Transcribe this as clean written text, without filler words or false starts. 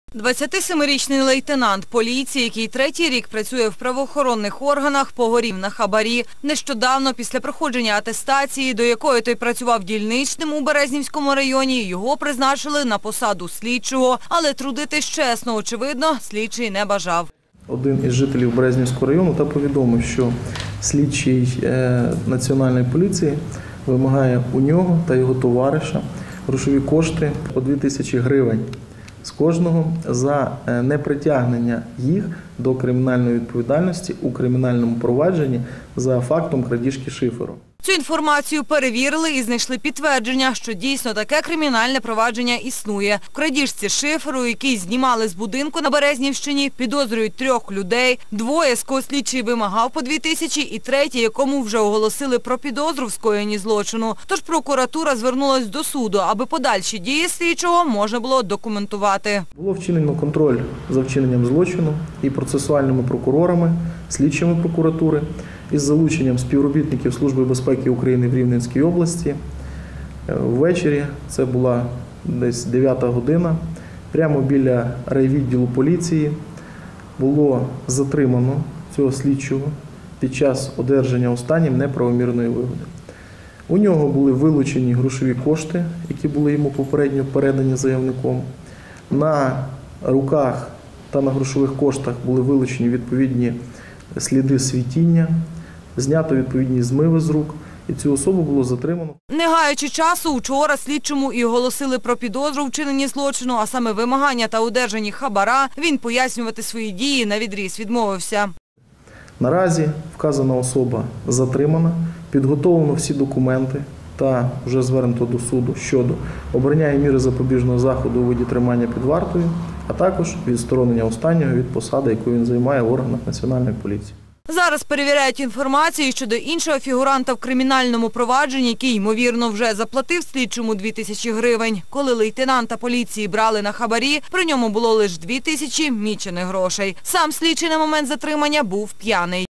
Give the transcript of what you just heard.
27-річний лейтенант поліції, який третій рік працює в правоохоронних органах, погорів на хабарі. Нещодавно, після проходження атестації, до якої той працював дільничним у Березнівському районі, його призначили на посаду слідчого. Але трудитись чесно, очевидно, слідчий не бажав. Один із жителів Березнівського району повідомив, що слідчий Національної поліції вимагає у нього та його товариша грошові кошти по 2000 гривень з кожного за непритягнення їх до кримінальної відповідальності у кримінальному провадженні за фактом крадіжки шиферу. Цю інформацію перевірили і знайшли підтвердження, що дійсно таке кримінальне провадження існує. В крадіжці шиферу, який знімали з будинку на Березнівщині, підозрюють 3 людей. 2, з кого слідчий вимагав по 2000, і 3, якому вже оголосили про підозру в скоєнні злочину. Тож прокуратура звернулась до суду, аби подальші дії слідчого можна було документувати. Було вчинено контроль за вчиненням злочину і процесуальними прокурорами, слідчими прокуратури, із залученням співробітників Служби безпеки України в Рівненській області. Ввечері, це була десь 9 година, прямо біля райвідділу поліції було затримано цього слідчого під час одержання останнім неправомірної вигоди. У нього були вилучені грошові кошти, які були йому попередньо передані заявником. На руках та на грошових коштах були вилучені відповідні сліди світіння, знято відповідні змиви з рук, і цю особу було затримано. Не гаючи часу, учора слідчому і оголосили про підозру в вчиненні злочину, а саме вимагання та одержанні хабара, він пояснювати свої дії навідріз відмовився. Наразі вказана особа затримана, підготовлено всі документи та вже звернуто до суду щодо обрання міри запобіжного заходу у виді тримання під вартою, а також відсторонення останнього від посади, яку він займає в органах Національної поліції. Зараз перевіряють інформацію щодо іншого фігуранта в кримінальному провадженні, який, ймовірно, вже заплатив слідчому 2000 гривень. Коли лейтенанта поліції брали на хабарі, при ньому було лише 2000 мічених грошей. Сам слідчий на момент затримання був п'яний.